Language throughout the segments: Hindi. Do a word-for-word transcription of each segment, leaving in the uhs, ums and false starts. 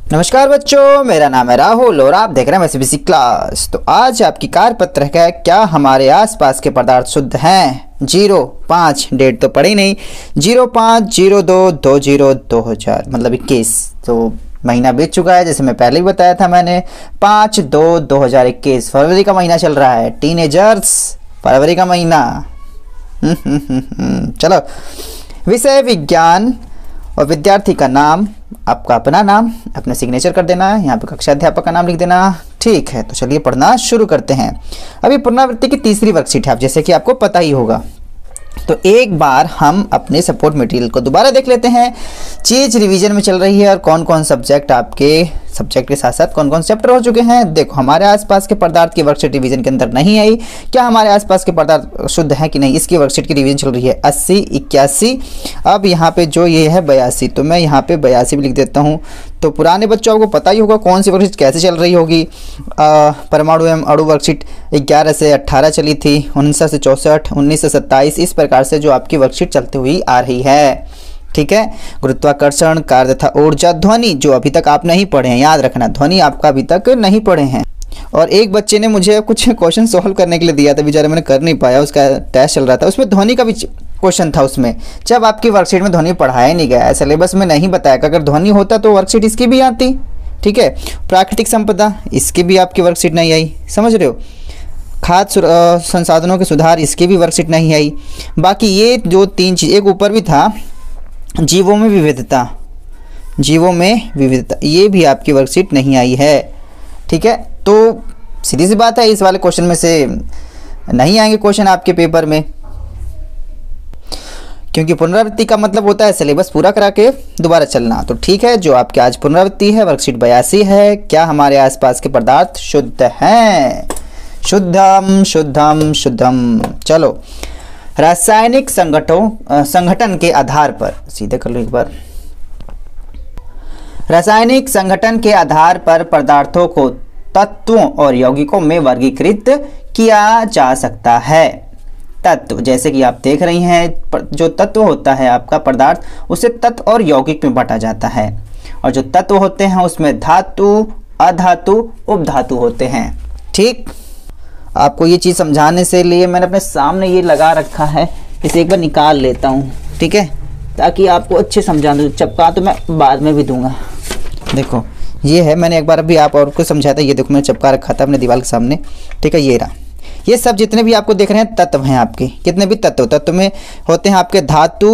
नमस्कार बच्चों, मेरा नाम है राहुल और आप देख रहे हैं एमएससीबीसी क्लास। तो आज आपकी कार्यपत्र है, क्या हमारे आसपास के पदार्थ शुद्ध हैं? जीरो पाँच, डेट तो पड़ी नहीं, जीरो पाँच जीरो दो दो जीरो दो हजार मतलब इक्कीस। तो महीना बीत चुका है, जैसे मैं पहले ही बताया था मैंने, पाँच दो दो हजार इक्कीस फरवरी का महीना चल रहा है। टीनेजर्स, फरवरी का महीना। चलो, विषय विज्ञान और विद्यार्थी का नाम, आपका अपना नाम, अपने सिग्नेचर कर देना है, यहाँ पे कक्षा अध्यापक का नाम लिख देना। ठीक है, तो चलिए पढ़ना शुरू करते हैं। अभी पुनरावृत्ति की तीसरी वर्कशीट है, आप जैसे कि आपको पता ही होगा। तो एक बार हम अपने सपोर्ट मटेरियल को दोबारा देख लेते हैं। चीज रिवीजन में चल रही है और कौन कौन सब्जेक्ट आपके सब्जेक्ट के साथ साथ कौन कौन चैप्टर हो चुके हैं। देखो, हमारे आसपास के पदार्थ की वर्कशीट रिवीजन के अंदर नहीं आई। क्या हमारे आसपास के पदार्थ शुद्ध है कि नहीं, इसकी वर्कशीट की रिवीजन चल रही है। अस्सी, इक्यासी, अब यहाँ पे जो ये है बयासी, तो मैं यहाँ पे बयासी भी लिख देता हूँ। तो पुराने बच्चों आपको पता ही होगा कौन सी वर्कशीट कैसे चल रही होगी। परमाणु एवं अणु वर्कशीट ग्यारह से अट्ठारह चली थी, उनसठ से चौंसठ, उन्नीस से सत्ताईस, इस प्रकार से जो आपकी वर्कशीट चलती हुई आ रही है। ठीक है, गुरुत्वाकर्षण, कार्य तथा ऊर्जा, ध्वनि जो अभी तक आप नहीं पढ़े हैं, याद रखना ध्वनि आपका अभी तक नहीं पढ़े हैं। और एक बच्चे ने मुझे कुछ क्वेश्चन सॉल्व करने के लिए दिया था, बेचारे मैंने कर नहीं पाया, उसका टेस्ट चल रहा था, उसमें ध्वनि का भी क्वेश्चन था उसमें। जब आपकी वर्कशीट में ध्वनि पढ़ाया नहीं गया है, सिलेबस में नहीं बताया, अगर ध्वनि होता तो वर्कशीट इसकी भी आती। ठीक है, प्राकृतिक संपदा, इसकी भी आपकी वर्कशीट नहीं आई, समझ रहे हो। खाद्य संसाधनों के सुधार, इसकी भी वर्कशीट नहीं आई। बाकी ये जो तीन चीज, एक ऊपर भी था जीवों में विविधता, जीवों में विविधता, ये भी आपकी वर्कशीट नहीं आई है। ठीक है, तो सीधी सी बात है, इस वाले क्वेश्चन में से नहीं आएंगे क्वेश्चन आपके पेपर में, क्योंकि पुनरावृत्ति का मतलब होता है सिलेबस पूरा करा के दोबारा चलना। तो ठीक है, जो आपके आज पुनरावृत्ति है, वर्कशीट बयासी है। क्या हमारे आसपास के पदार्थ शुद्ध हैं? शुद्धम शुद्धम शुद्धम। चलो, रासायनिक संगठनों संगठन के आधार पर, सीधे कर लो एक बार। रासायनिक संगठन के आधार पर पदार्थों को तत्वों और यौगिकों में वर्गीकृत किया जा सकता है। तत्व, जैसे कि आप देख रही हैं, जो तत्व होता है आपका पदार्थ, उसे तत्व और यौगिक में बांटा जाता है। और जो तत्व होते हैं उसमें धातु, अधातु, उपधातु होते हैं। ठीक, आपको ये चीज़ समझाने से लिए मैंने अपने सामने ये लगा रखा है, इसे एक बार निकाल लेता हूँ। ठीक है, ताकि आपको अच्छे समझा दूँ। चपका तो मैं बाद में भी दूंगा। देखो, ये है, मैंने एक बार अभी आप और को समझाया था, ये देखो मैंने चपका रखा था अपने दीवार के सामने। ठीक है, ये रहा। ये सब जितने भी आपको देख रहे हैं तत्व हैं आपके, कितने भी तत्व तत्व में होते हैं आपके धातु,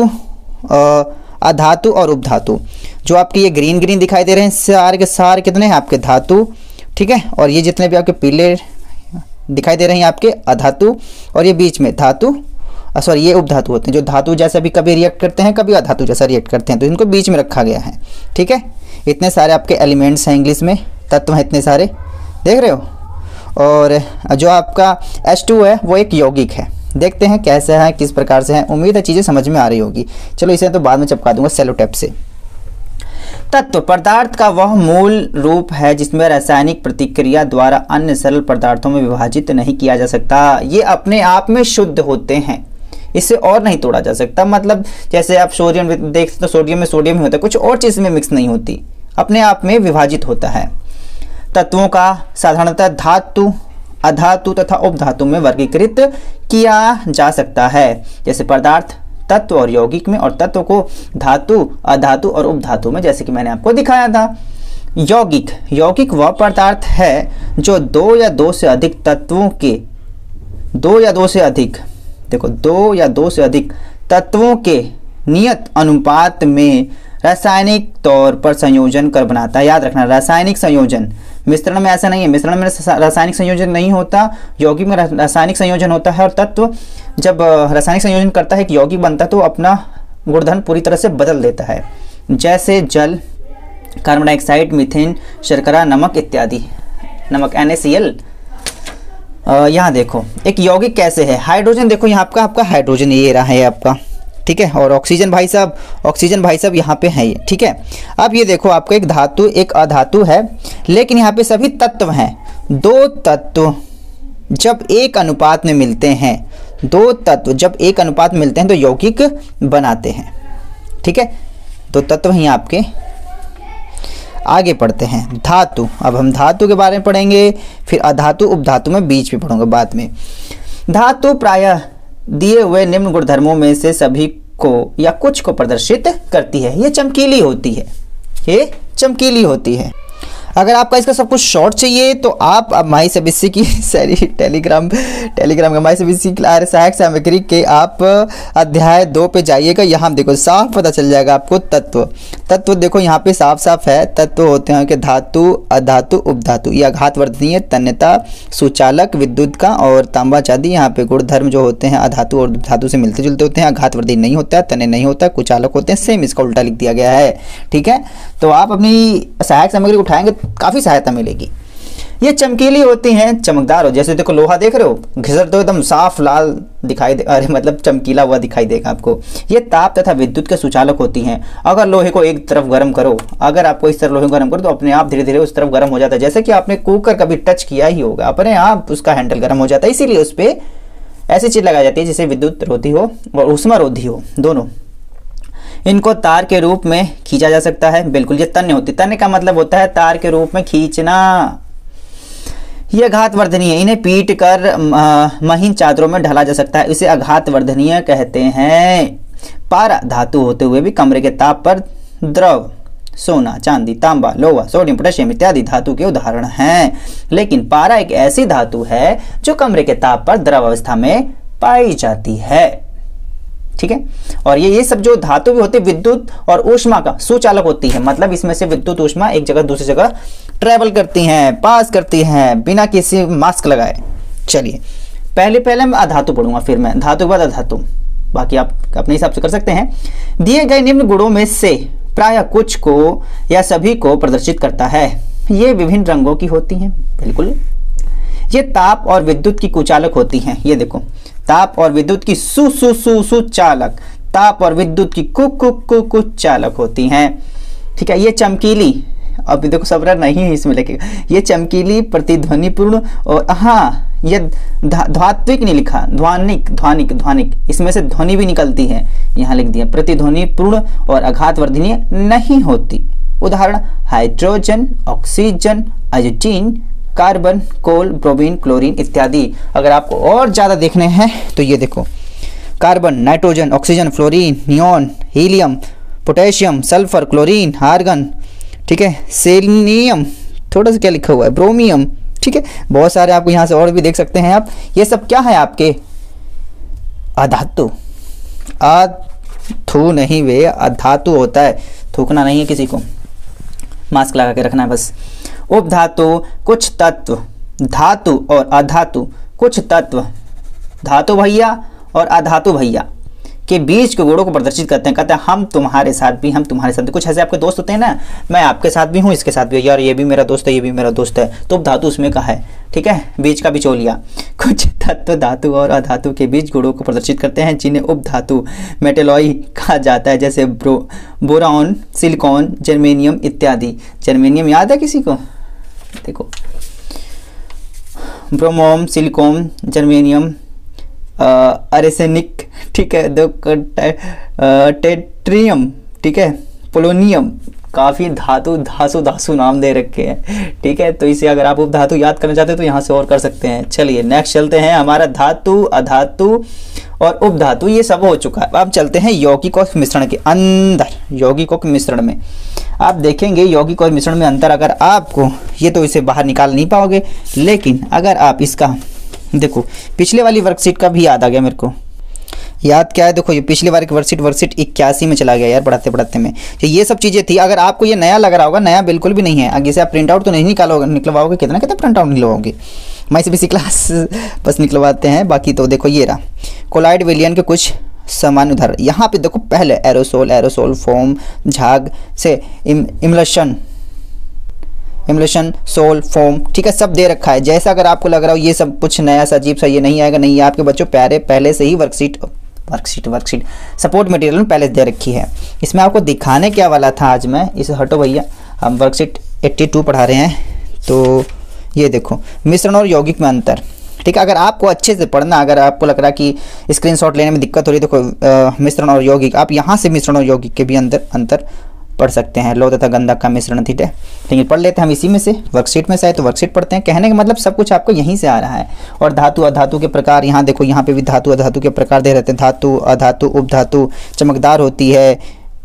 अधातु और उपधातु। जो आपके ये ग्रीन ग्रीन दिखाई दे रहे हैं सारे के सारे कितने हैं आपके धातु। ठीक है, और ये जितने भी आपके पीले दिखाई दे रहे हैं आपके अधातु, और ये बीच में धातु, सॉरी ये उपधातु होते हैं, जो धातु जैसा भी कभी रिएक्ट करते हैं, कभी अधातु जैसा रिएक्ट करते हैं, तो इनको बीच में रखा गया है। ठीक है, इतने सारे आपके एलिमेंट्स हैं, इंग्लिश में तत्व हैं इतने सारे, देख रहे हो। और जो आपका एच टू है वो एक यौगिक है। देखते हैं कैसे है, किस प्रकार से है। उम्मीद है चीज़ें समझ में आ रही होगी। चलो, इसे तो बाद में चिपका दूंगा सेलो टेप से। तत्व पदार्थ का वह मूल रूप है जिसमें रासायनिक प्रतिक्रिया द्वारा अन्य सरल पदार्थों में विभाजित नहीं किया जा सकता। ये अपने आप में शुद्ध होते हैं, इससे और नहीं तोड़ा जा सकता। मतलब जैसे आप सोडियम देखते तो सोडियम में सोडियम ही होता है, कुछ और चीज़ में मिक्स नहीं होती, अपने आप में विभाजित होता है। तत्वों का साधारणतः धातु, अधातु तथा उपधातु में वर्गीकृत किया जा सकता है। जैसे पदार्थ तत्व और यौगिक में, और तत्व को धातु, अधातु और उपधातु में, जैसे कि मैंने आपको दिखाया था। यौगिक, यौगिक वह पदार्थ है जो दो या दो से अधिक तत्वों के, दो या दो से अधिक, देखो दो या दो से अधिक तत्वों के नियत अनुपात में रासायनिक तौर पर संयोजन कर बनाता है। याद रखना, रासायनिक संयोजन, मिश्रण में ऐसा नहीं है, मिश्रण में रासायनिक संयोजन नहीं होता, यौगिक में रासायनिक संयोजन होता है। और तत्व जब रासायनिक संयोजन करता है, एक यौगिक बनता है, तो अपना गुणधर्म पूरी तरह से बदल देता है, जैसे जल, कार्बन डाइऑक्साइड, मीथेन, शर्करा, नमक इत्यादि। नमक एन ए सी एल। यहाँ देखो एक यौगिक कैसे है। हाइड्रोजन देखो, यहाँ आपका आपका हाइड्रोजन ये रहा है आपका। ठीक है, और ऑक्सीजन भाई साहब, ऑक्सीजन भाई साहब यहाँ पे है ये। ठीक है, अब ये देखो आपका एक धातु, एक अधातु है, लेकिन यहाँ पे सभी तत्व हैं। दो तत्व जब एक अनुपात में मिलते हैं, दो तत्व जब एक अनुपात में मिलते हैं तो यौगिक बनाते हैं। ठीक है, दो तत्व हैं आपके। आगे पढ़ते हैं धातु। अब हम धातु के बारे में पढ़ेंगे, फिर अधातु उपधातु में बीच में पढ़ूंगा बाद में। धातु प्रायः दिए हुए निम्न गुणधर्मों में से सभी को या कुछ को प्रदर्शित करती है। ये चमकीली होती है, ये चमकीली होती है। अगर आपका इसका सब कुछ शॉर्ट चाहिए तो आप अब माई सबीसी की सॉरी टेलीग्राम टेलीग्राम का माई सबीसी सहायक सामग्री के आप अध्याय दो पे जाइएगा। यहाँ देखो साफ पता चल जाएगा आपको तत्व। तत्व देखो यहाँ पे साफ साफ है। तत्व होते हैं कि धातु, अधातु, उपधातु। ये आघातवर्धनीय, तन्यता, सुचालक, विद्युत का और तांबा चांदी। यहाँ पे गुणधर्म जो होते हैं अधातु और धातु से मिलते जुलते होते हैं। आघातवर्धी नहीं होता है, तन्य नहीं होता है, कुचालक होते हैं। सेम इसका उल्टा लिख दिया गया है। ठीक है, तो आप अपनी सहायक सामग्री उठाएंगे काफी सहायता मिलेगी। ये चमकीली होती हैं, चमकदार हो, जैसे देखो लोहा देख रहे हो, घिसर तो एकदम साफ लाल दिखाई दे, अरे मतलब चमकीला हुआ दिखाई देगा आपको। ये ताप तथा विद्युत के सुचालक होती हैं। अगर लोहे को एक तरफ गर्म करो, अगर आपको इस तरफ लोहे को गर्म करो तो अपने आप धीरे धीरे उस तरफ गर्म हो जाता है। जैसे कि आपने कुकर कभी टच किया ही होगा, अपने आप उसका हैंडल गर्म हो जाता है। इसीलिए उस पर ऐसी चीज लगाई जाती है जिससे विद्युत रोधी हो और उष्मा रोधी हो, दोनों। इनको तार के रूप में खींचा जा सकता है। बिल्कुल, ये तन्य होती है। तन्य का मतलब होता है तार के रूप में खींचना। ये आघातवर्धनीय, इन्हें पीट कर महीन चादरों में ढाला जा सकता है, इसे आघातवर्धनीय कहते हैं। पारा धातु होते हुए भी कमरे के ताप पर द्रव सोना, चांदी, तांबा, लोहा, सोडियम, पोटेशियम इत्यादि धातु के उदाहरण हैं। लेकिन पारा एक ऐसी धातु है जो कमरे के ताप पर द्रव अवस्था में पाई जाती है। ठीक है, और ये ये सब जो धातु भी होती है विद्युत और ऊष्मा का सुचालक होती है। मतलब इसमें से विद्युत ऊष्मा एक जगह दूसरी जगह ट्रेवल करती हैं, पास करती हैं बिना किसी मास्क लगाए। चलिए पहले पहले मैं अधातु पढ़ूंगा, फिर मैं धातु के बाद अधातु, बाकी आप अपने हिसाब से कर सकते हैं। दिए गए निम्न गुणों में से प्रायः कुछ को या सभी को प्रदर्शित करता है। ये विभिन्न रंगों की होती हैं। बिल्कुल, ये ताप और विद्युत की कुचालक होती हैं। ये देखो, ताप और विद्युत की सु सु सु सुचालक, ताप और विद्युत की कु कु कु कुचालक होती हैं। ठीक है, ये चमकीली, अभी देखो सबरा नहीं इसमें लिखेगा, ये चमकीली, प्रतिध्वनिपूर्ण और हाँ ये ध्वात्विक नहीं लिखा, ध्वानिक ध्वानिक ध्वानिक, इसमें से ध्वनि भी निकलती है, यहाँ लिख दिया। प्रतिध्वनिपूर्ण और आघातवर्धनीय नहीं होती। उदाहरण hydrogen, oxygen, iodine, carbon, coal, bromine, chlorine इत्यादि। अगर आपको और ज़्यादा देखने हैं तो ये देखो, carbon, nitrogen, oxygen, fluorine, neon, helium, potassium, sulphur, chlorine, argon, ठीक है, सेलिनियम, थोड़ा सा क्या लिखा हुआ है, ब्रोमियम। ठीक है, बहुत सारे आपको यहाँ से और भी देख सकते हैं आप। ये सब क्या है आपके अधातु। अधु नहीं वे, अधातु होता है, थूकना नहीं है किसी को, मास्क लगा के रखना है बस। उपधातु कुछ तत्व, धातु और अधातु कुछ तत्व, धातु भैया और अधातु भैया के बीच के गुणों को प्रदर्शित करते हैं। कहते हैं हम तुम्हारे साथ भी, हम तुम्हारे साथ भी। कुछ ऐसे आपके दोस्त होते हैं ना, मैं आपके साथ भी हूँ, इसके साथ भी, यार ये भी मेरा दोस्त है, ये भी मेरा दोस्त है, तो धातु उसमें का है। ठीक है, बीच का बिचौलिया। कुछ तत्व धातु और अधातु के बीच गुणों को प्रदर्शित करते हैं जिन्हें उपधातु मेटेलॉय कहा जाता है, जैसे ब्रो बोरॉन, सिलिकॉन, जर्मेनियम इत्यादि। जर्मेनियम याद है किसी को? देखो, ब्रोमोम, सिलिकॉन, जर्मेनियम, अरेसेनिक, ठीक है, दो टेट्रियम, ठीक है, पोलोनियम, काफ़ी धातु धासु धासु नाम दे रखे हैं। ठीक है, तो इसे अगर आप उपधातु याद करना चाहते हैं तो यहाँ से और कर सकते हैं। चलिए नेक्स्ट चलते हैं। हमारा धातु, अधातु और उपधातु ये सब हो चुका है। अब चलते हैं यौगिक और मिश्रण के अंदर। यौगिक और मिश्रण में आप देखेंगे, यौगिक और मिश्रण में अंतर अगर आपको, ये तो इसे बाहर निकाल नहीं पाओगे, लेकिन अगर आप इसका देखो, पिछले वाली वर्कशीट का भी याद आ गया मेरे को। याद क्या है? देखो, ये पिछली बार की वर्कशीट वर्कशीट इक्यासी में चला गया यार, पढ़ाते पढ़ाते में। तो ये सब चीज़ें थी। अगर आपको ये नया लग रहा होगा, नया बिल्कुल भी नहीं है। आगे से आप प्रिंट आउट तो नहीं निकालोगे, निकलवाओगे, कितना कितना प्रिंट आउट निकलवाओगे, मैं इसी बीसी क्लास बस निकलवाते हैं। बाकी तो देखो ये रहा कोलाइड विलियन के कुछ सामान्य उदाहरण। यहाँ पे देखो, पहले एरोसोल, एरोसोल, फोम, झाग से इमल्शन, इमल्शन, सोल, फोम, ठीक है, सब दे रखा है। जैसा अगर आपको लग रहा हो ये सब कुछ नया सा अजीब सा ये नहीं आएगा, नहीं, आपके बच्चों प्यारे पहले से ही worksheet worksheet worksheet support material में पहले दे रखी है। इसमें आपको दिखाने क्या वाला था आज मैं, इसे हटो भैया, हम वर्कशीट बयासी पढ़ा रहे हैं। तो ये देखो, मिश्रण और यौगिक में अंतर। ठीक है, अगर आपको अच्छे से पढ़ना, अगर आपको लग रहा है कि स्क्रीनशॉट लेने में दिक्कत हो रही है, देखो मिश्रण और यौगिक, आप यहाँ से मिश्रण और यौगिक के भी अंदर अंतर पढ़ सकते हैं, लौह तथा गंधक का मिश्रण, ठीक है। लेकिन पढ़ लेते हैं हम इसी में से, वर्कशीट में से है तो वर्कशीट पढ़ते हैं। कहने का मतलब सब कुछ आपको यहीं से आ रहा है। और धातु अधातु के प्रकार, यहाँ देखो यहाँ पे भी धातु अधातु के प्रकार दे रहते हैं, धातु अधातु उपधातु, चमकदार होती है,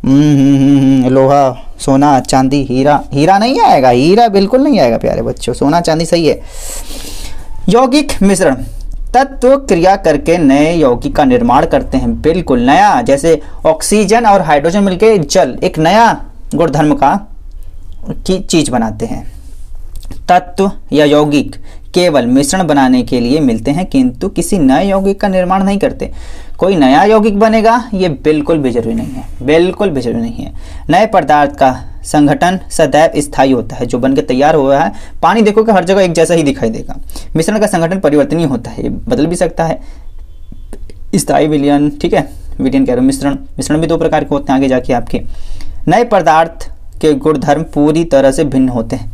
लोहा सोना चांदी हीरा, हीरा नहीं आएगा, हीरा बिल्कुल नहीं आएगा प्यारे बच्चों, सोना चांदी सही है। यौगिक मिश्रण, तत्व क्रिया करके नए यौगिक का निर्माण करते हैं, बिल्कुल नया, जैसे ऑक्सीजन और हाइड्रोजन मिलके जल एक नया गुणधर्म का की चीज बनाते हैं। तत्व या यौगिक केवल मिश्रण बनाने के लिए मिलते हैं किंतु किसी नए यौगिक का निर्माण नहीं करते। कोई नया यौगिक बनेगा ये बिल्कुल भी जरूरी नहीं है, बिल्कुल भी जरूरी नहीं है। नए पदार्थ का संगठन सदैव स्थायी होता है, जो बनके तैयार हुआ है। पानी देखो कि हर जगह एक जैसा ही दिखाई देगा। मिश्रण का संगठन परिवर्तनीय होता है, ये बदल भी सकता है। स्थायी विलयन, ठीक है, विलयन कह रहे हो, मिश्रण मिश्रण भी दो प्रकार के होते हैं आगे जाके आपके। नए पदार्थ के गुणधर्म पूरी तरह से भिन्न होते हैं,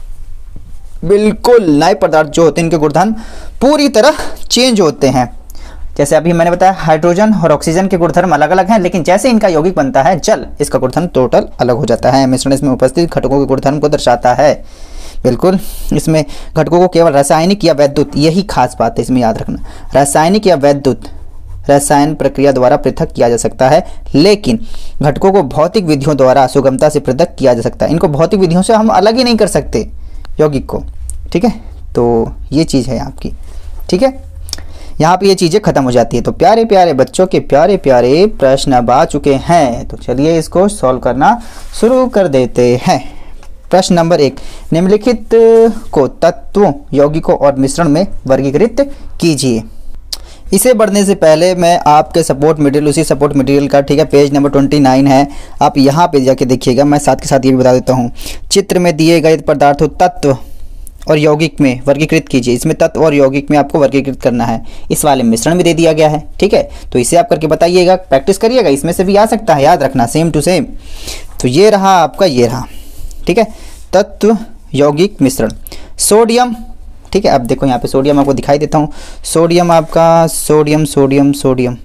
बिल्कुल नए पदार्थ जो होते हैं इनके गुणधर्म पूरी तरह चेंज होते हैं। जैसे अभी मैंने बताया हाइड्रोजन और ऑक्सीजन के गुणधर्म अलग अलग हैं, लेकिन जैसे इनका यौगिक बनता है जल, इसका गुणधर्म टोटल अलग हो जाता है। मिश्रण इसमें उपस्थित घटकों के गुणधर्म को दर्शाता है। बिल्कुल, इसमें घटकों को केवल रासायनिक या वैद्युत, यही खास बात है इसमें याद रखना, रासायनिक या वैद्युत रसायन प्रक्रिया द्वारा पृथक किया जा सकता है, लेकिन घटकों को भौतिक विधियों द्वारा सुगमता से पृथक किया जा सकता है। इनको भौतिक विधियों से हम अलग ही नहीं कर सकते यौगिक को, ठीक है। तो ये चीज़ है आपकी, ठीक है। यहाँ पे ये चीज़ें खत्म हो जाती है। तो प्यारे प्यारे बच्चों के प्यारे प्यारे प्रश्न अब आ चुके हैं, तो चलिए इसको सॉल्व करना शुरू कर देते हैं। प्रश्न नंबर एक, निम्नलिखित को तत्वों, यौगिकों और मिश्रण में वर्गीकृत कीजिए। इसे बढ़ने से पहले मैं आपके सपोर्ट मटेरियल, उसी सपोर्ट मटेरियल का, ठीक है, पेज नंबर ट्वेंटी नाइन है, आप यहाँ पे जाके देखिएगा। मैं साथ के साथ ये भी बता देता हूँ, चित्र में दिए गए पदार्थों तत्व और यौगिक में वर्गीकृत कीजिए। इसमें तत्व और यौगिक में आपको वर्गीकृत करना है। इस वाले मिश्रण में दे दिया गया है, ठीक है। तो इसे आप करके बताइएगा, प्रैक्टिस करिएगा, इसमें से भी आ सकता है, याद रखना, सेम टू सेम। तो ये रहा आपका, ये रहा, ठीक है, तत्व यौगिक मिश्रण। सोडियम, ठीक है, अब देखो यहाँ पे सोडियम आपको दिखाई देता हूँ। सोडियम आपका, सोडियम सोडियम सोडियम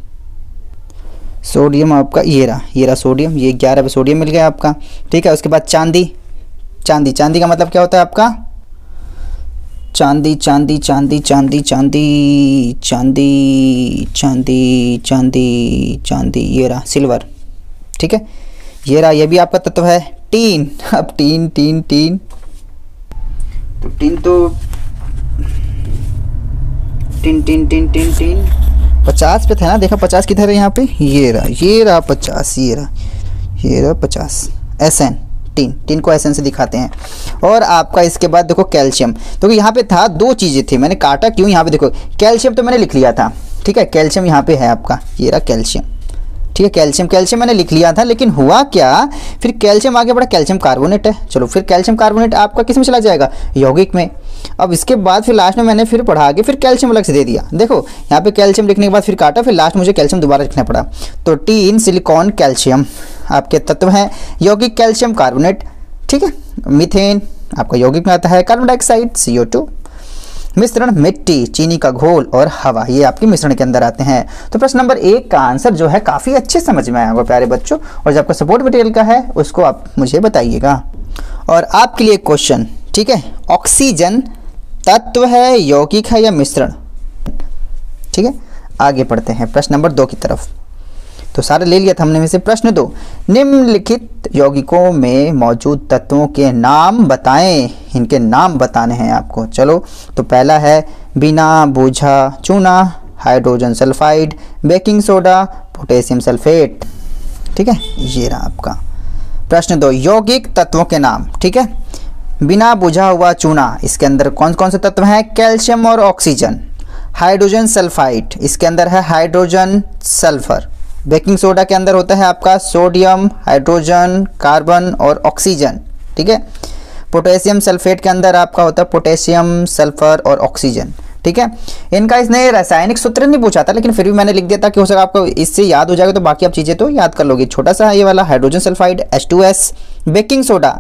सोडियम आपका ये रहा, ये रहा सोडियम, ये ग्यारह पे सोडियम मिल गया आपका, ठीक है। उसके बाद चांदी, चांदी चांदी का मतलब क्या होता है आपका, चांदी चांदी चांदी चांदी चांदी चांदी चांदी चांदी चांदी ये रहा सिल्वर, ठीक है, ये रहा, ये भी आपका तत्व है। टीन, अब टीन टीन टीन तो टीन तो tin tin tin tin tin पचास पे था ना, देखा पचास किधर है यहाँ पे, ये रहा, ये रहा पचास, ये रहा, ये रहा पचास। एस एन, टीन, टीन को एस एन से दिखाते हैं। और आपका इसके बाद देखो कैल्शियम, तो यहाँ पे था दो चीज़ें थी, मैंने काटा क्यों, यहाँ पे देखो कैल्शियम तो मैंने लिख लिया था, ठीक है, कैल्शियम यहाँ पे है आपका, ये रहा कैल्शियम, ठीक है। कैल्शियम कैल्शियम मैंने लिख लिया था, लेकिन हुआ क्या, फिर कैल्शियम आगे बढ़ा, कैल्शियम कार्बोनेट है, चलो फिर कैल्शियम कार्बोनेट आपका किस में चला जाएगा, यौगिक में। अब इसके बाद फिर लास्ट में मैंने फिर पढ़ा आगे, फिर कैल्शियम अलग से दे दिया। देखो यहाँ पे कैल्शियम लिखने के बाद फिर काटा, फिर लास्ट मुझे कैल्शियम दोबारा लिखना पड़ा। तो टीन सिलिकॉन कैल्शियम आपके तत्व हैं। यौगिक कैल्शियम कार्बोनेट, ठीक है। मीथेन आपका यौगिक में आता है। Carbon dioxide C O two. मिश्रण मिट्टी, चीनी का घोल और हवा, ये आपके मिश्रण के अंदर आते हैं। तो प्रश्न नंबर एक का आंसर जो है काफ़ी अच्छे समझ में आया होगा प्यारे बच्चों, और जो आपका सपोर्ट मटेरियल का है उसको आप मुझे बताइएगा। और आपके लिए क्वेश्चन, ठीक है, ऑक्सीजन तत्व है, यौगिक है या मिश्रण, ठीक है। आगे पढ़ते हैं प्रश्न नंबर दो की तरफ। तो सारे ले लिया था हमने में से। प्रश्न दो, निम्नलिखित यौगिकों में मौजूद तत्वों के नाम बताएं, इनके नाम बताने हैं आपको। चलो, तो पहला है बिना बूझा चूना, hydrogen sulphide, baking soda, potassium sulphate, ठीक है, ये रहा आपका। प्रश्न दो, यौगिक तत्वों के नाम, ठीक है। बिना बुझा हुआ चूना, इसके अंदर कौन कौन से तत्व हैं, कैल्शियम और ऑक्सीजन। हाइड्रोजन सल्फाइड, इसके अंदर है हाइड्रोजन सल्फर। बेकिंग सोडा के अंदर होता है आपका सोडियम, हाइड्रोजन, कार्बन और ऑक्सीजन, ठीक है। पोटेशियम सल्फेट के अंदर आपका होता है पोटेशियम, सल्फर और ऑक्सीजन, ठीक है। इनका इसने रासायनिक सूत्र नहीं पूछा था, लेकिन फिर भी मैंने लिख दिया था कि हो सके आपको इससे याद हो जाएगा, तो बाकी आप चीज़ें तो याद कर लोगे। छोटा सा है ये वाला, hydrogen sulphide H two S. Baking soda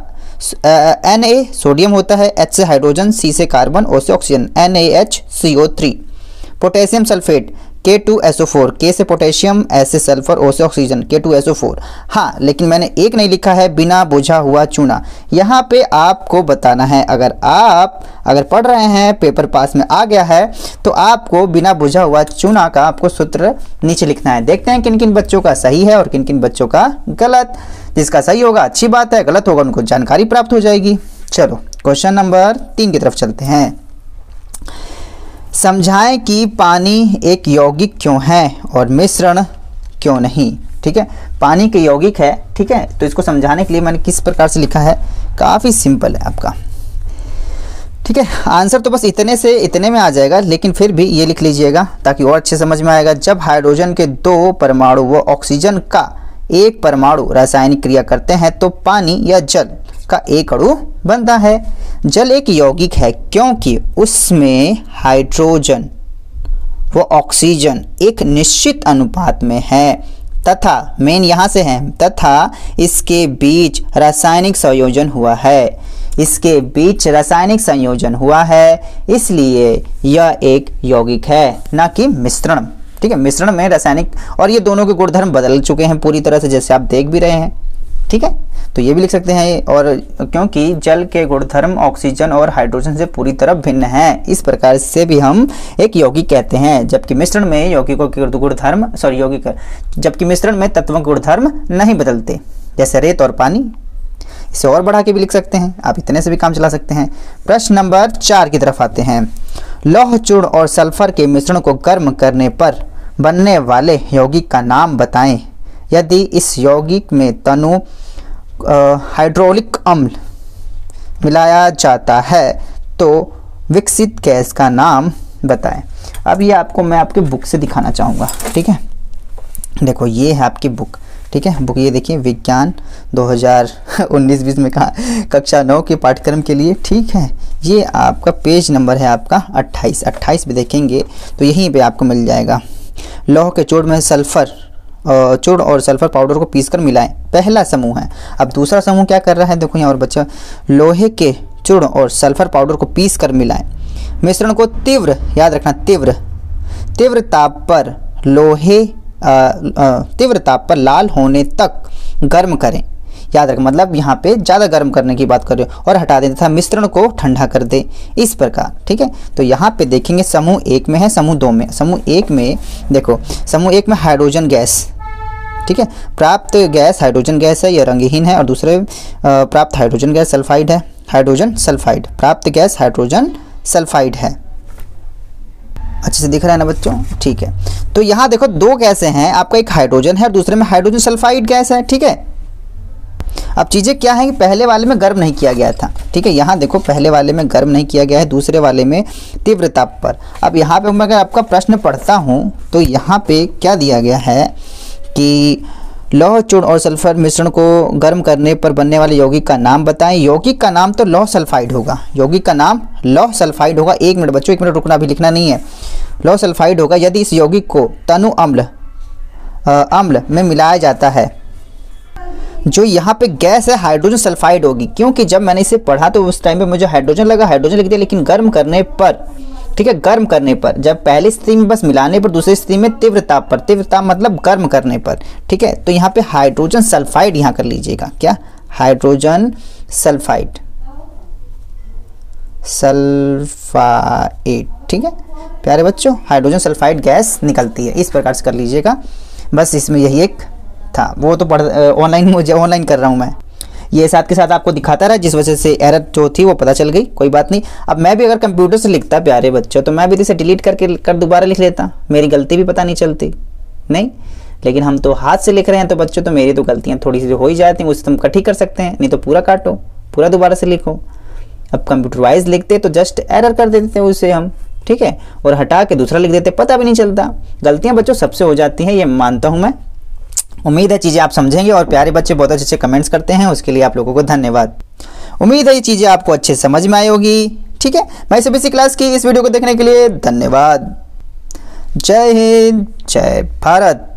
N A sodium होता है, एच से हाइड्रोजन, सी से कार्बन, ओ से oxygen, N A H C O three. Potassium sulphate K two S O four, K से पोटेशियम, एस से सल्फर, ओ से ऑक्सीजन, के टू एस ओ फोर। हाँ, लेकिन मैंने एक नहीं लिखा है, बिना बुझा हुआ चूना। यहाँ पे आपको बताना है, अगर आप अगर पढ़ रहे हैं, पेपर पास में आ गया है, तो आपको बिना बुझा हुआ चूना का आपको सूत्र नीचे लिखना है। देखते हैं किन किन बच्चों का सही है और किन किन बच्चों का गलत। जिसका सही होगा अच्छी बात है, गलत होगा उनको जानकारी प्राप्त हो जाएगी। चलो क्वेश्चन नंबर तीन की तरफ चलते हैं। समझाएं कि पानी एक यौगिक क्यों है और मिश्रण क्यों नहीं। ठीक है, पानी के यौगिक है। ठीक है, तो इसको समझाने के लिए मैंने किस प्रकार से लिखा है, काफ़ी सिंपल है आपका। ठीक है, आंसर तो बस इतने से इतने में आ जाएगा, लेकिन फिर भी ये लिख लीजिएगा ताकि और अच्छे समझ में आएगा। जब हाइड्रोजन के दो परमाणु व ऑक्सीजन का एक परमाणु रासायनिक क्रिया करते हैं तो पानी या जल का एक अणु बनता है। जल एक यौगिक है क्योंकि उसमें हाइड्रोजन व ऑक्सीजन एक निश्चित अनुपात में है तथा मेन यहाँ से है तथा इसके बीच रासायनिक संयोजन हुआ है। इसके बीच रासायनिक संयोजन हुआ है, इसलिए यह एक यौगिक है, ना कि मिश्रण। ठीक है, मिश्रण में रासायनिक और ये दोनों के गुणधर्म बदल चुके हैं पूरी तरह से, जैसे आप देख भी रहे हैं। ठीक है, तो ये भी लिख सकते हैं। और क्योंकि जल के गुणधर्म ऑक्सीजन और हाइड्रोजन से पूरी तरह भिन्न हैं, इस प्रकार से भी हम एक यौगिक कहते हैं। जबकि मिश्रण में यौगिकों के गुणधर्म सॉरी यौगिक जबकि मिश्रण में तत्वों के गुणधर्म नहीं बदलते, जैसे रेत और पानी। इसे और बढ़ा के भी लिख सकते हैं, आप इतने से भी काम चला सकते हैं। प्रश्न नंबर चार की तरफ आते हैं। लौह चूर्ण और सल्फर के मिश्रण को गर्म करने पर बनने वाले यौगिक का नाम बताएं। यदि इस यौगिक में तनु हाइड्रोलिक अम्ल मिलाया जाता है तो विकसित गैस का नाम बताएं। अब ये आपको मैं आपके बुक से दिखाना चाहूँगा। ठीक है, देखो ये है आपकी बुक। ठीक है, बुक ये देखिए, विज्ञान दो हज़ार उन्नीस बीस में कहा कक्षा नौ के पाठ्यक्रम के लिए। ठीक है, ये आपका पेज नंबर है आपका अट्ठाईस अट्ठाईस पे देखेंगे तो यहीं पे आपको मिल जाएगा। लौह के चूर्ण में सल्फर चूर्ण और सल्फर पाउडर को पीसकर मिलाएं, पहला समूह है। अब दूसरा समूह क्या कर रहा है, देखो यहाँ और बच्चा, लोहे के चूर्ण और सल्फर पाउडर को पीसकर मिलाएं। मिश्रण को तीव्र, याद रखना तीव्र तीव्र ताप पर लोहे तीव्र ताप पर लाल होने तक गर्म करें। याद रखें, मतलब यहाँ पे ज़्यादा गर्म करने की बात कर रहे हो, और हटा दें तथा मिश्रण को ठंडा कर दें, इस प्रकार। ठीक है, तो यहाँ पे देखेंगे समूह एक में है, समूह दो में। समूह एक में देखो, समूह एक में हाइड्रोजन गैस। ठीक है, प्राप्त गैस हाइड्रोजन गैस है, यह रंगहीन है। और दूसरे प्राप्त हाइड्रोजन गैस सल्फाइड है, हाइड्रोजन सल्फाइड। प्राप्त गैस हाइड्रोजन सल्फाइड है। अच्छे से दिख रहा है ना बच्चों? ठीक है, तो यहाँ देखो दो गैसें हैं, आपका एक हाइड्रोजन है और दूसरे में हाइड्रोजन सल्फाइड गैस है। ठीक है, अब चीज़ें क्या है कि पहले वाले में गर्म नहीं किया गया था। ठीक है, यहाँ देखो पहले वाले में गर्म नहीं किया गया है, दूसरे वाले में तीव्र ताप पर। अब यहाँ पे मैं अगर आपका प्रश्न पढ़ता हूँ तो यहाँ पे क्या दिया गया है कि लौह चूर्ण और सल्फर मिश्रण को गर्म करने पर बनने वाले यौगिक का नाम बताएं। यौगिक का नाम तो लौह सल्फाइड होगा, यौगिक का नाम लौह सल्फाइड होगा। एक मिनट बच्चों, एक मिनट रुकना, अभी लिखना नहीं है। लौह सल्फाइड होगा यदि इस यौगिक को तनु अम्ल अम्ल में मिलाया जाता है। जो यहाँ पे गैस है हाइड्रोजन सल्फाइड होगी, क्योंकि जब मैंने इसे पढ़ा तो उस टाइम पे मुझे हाइड्रोजन लगा, हाइड्रोजन लिख दिया, लेकिन गर्म करने पर, ठीक है, गर्म करने पर, जब पहली स्थिति में बस मिलाने पर, दूसरी स्थिति में तीव्र ताप पर, तीव्र ताप मतलब गर्म करने पर। ठीक है, तो यहाँ पे हाइड्रोजन सल्फाइड यहाँ कर लीजिएगा, क्या, हाइड्रोजन सल्फाइड सल्फाइड। ठीक है प्यारे बच्चों, हाइड्रोजन सल्फाइड गैस निकलती है, इस प्रकार से कर लीजिएगा। बस इसमें यही एक था, वो तो पढ़ ऑनलाइन, मुझे ऑनलाइन कर रहा हूँ मैं, ये साथ के साथ आपको दिखाता रहा, जिस वजह से एरर जो थी वो पता चल गई। कोई बात नहीं, अब मैं भी अगर कंप्यूटर से लिखता प्यारे बच्चों तो मैं भी इसे डिलीट करके कर दोबारा लिख लेता, मेरी गलती भी पता नहीं चलती। नहीं, लेकिन हम तो हाथ से लिख रहे हैं तो बच्चों, तो मेरी तो गलतियाँ थोड़ी सी हो ही जाती हैं, उसे तुम कट ही कर सकते हैं, नहीं तो पूरा काटो, पूरा दोबारा से लिखो। अब कंप्यूटर वाइज लिखते तो जस्ट एरर कर देते थे उसे हम, ठीक है, और हटा के दूसरा लिख देते, पता भी नहीं चलता। गलतियाँ बच्चों सबसे हो जाती हैं, ये मानता हूँ मैं। उम्मीद है चीज़ें आप समझेंगे, और प्यारे बच्चे बहुत अच्छे अच्छे कमेंट्स करते हैं, उसके लिए आप लोगों को धन्यवाद। उम्मीद है ये चीज़ें आपको अच्छे समझ में आई होगी। ठीक है, मैं सीबीएसई क्लास की इस वीडियो को देखने के लिए धन्यवाद। जय हिंद, जय भारत।